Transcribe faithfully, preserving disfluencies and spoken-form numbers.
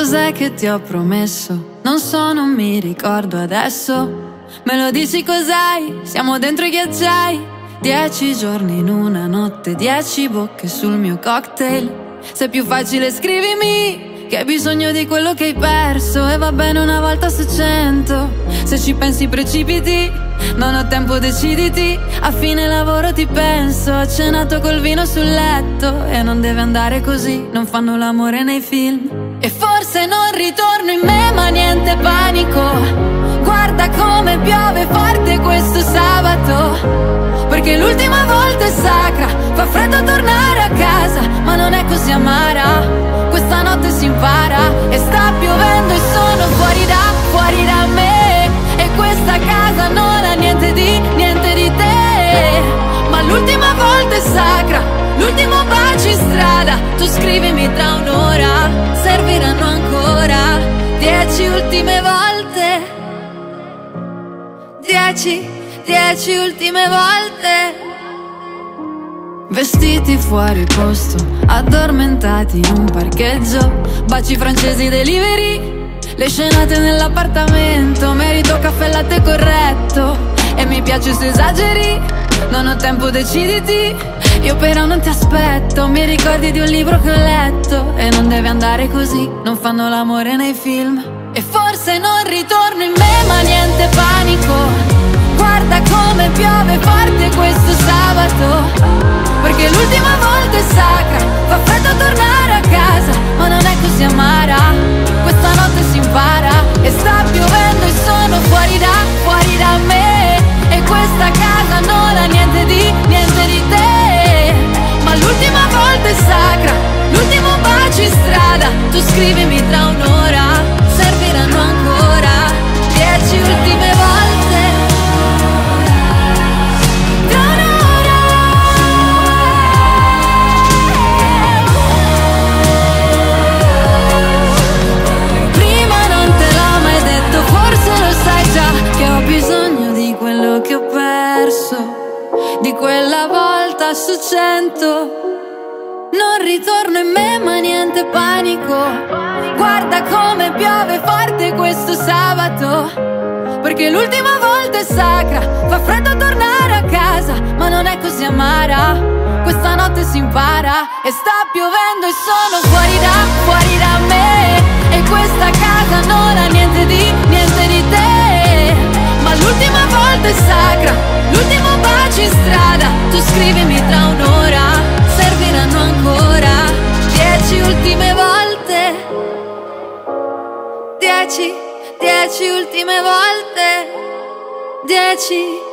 cos'è che ti ho promesso? Non so, non mi ricordo adesso. Me lo dici cos'hai? Siamo dentro i ghiacciai. Dieci giorni in una notte, dieci bocche sul mio cocktail. Se è più facile scrivimi che hai bisogno di quello che hai perso. E va bene una volta su cento. Se ci pensi precipiti, non ho tempo, deciditi. A fine lavoro ti penso. Ho cenato col vino sul letto. E non deve andare così, non fanno l'amore nei film. E forse non ritorno in me, ma niente panico. Guarda come piove forte questo sabato, perché l'ultima volta è sacra. Fa freddo tornare a casa, ma non è così amara. Questa notte si impara. E sta piovendo e sono fuori da, fuori da me. E questa casa non ha niente di, niente di te. Ma l'ultima volta è sacra, l'ultimo bacio in strada. Tu scrivimi tra un'ora, serviranno ancora dieci ultime volte. Dieci, dieci ultime volte. Vestiti fuori posto, addormentati in un parcheggio. Baci francesi delivery, le scenate nell'appartamento. Merito caffè latte corretto, e mi piace se esageri. Non ho tempo, deciditi. Io però non ti aspetto. Mi ricordi di un libro che ho letto. E non deve andare così, non fanno l'amore nei film. E forse non ritorno in me, ma niente panico. Guarda come piove forte questo sabato, perché l'ultima volta è sacra. Fa freddo tornare a casa, ma non è così amara. Questa notte si impara. E sta piovendo e sono fuori da, fuori da me. E questa casa non ha niente di, niente di te. Ma l'ultima volta è sacra, l'ultimo bacio in strada. Tu scrivimi tra un'ora, serviranno ancora dieci ultime volte. Tra un'ora. Prima non te l'ho mai detto, forse lo sai già, che ho bisogno di quello che ho perso, di quella volta su cento. Non ritorno in me, ma niente panico. Guarda come piove forte questo sabato, perché l'ultima volta è sacra. Fa freddo tornare a casa, ma non è così amara. Questa notte si impara. E sta piovendo e sono fuori da, fuori da me. E questa casa non ha niente di, niente di te. Ma l'ultima volta è sacra, l'ultimo bacio in strada. Tu scrivimi tra un'ora, serviranno ancora dieci ultime volte. Dieci, dieci ultime volte. Dieci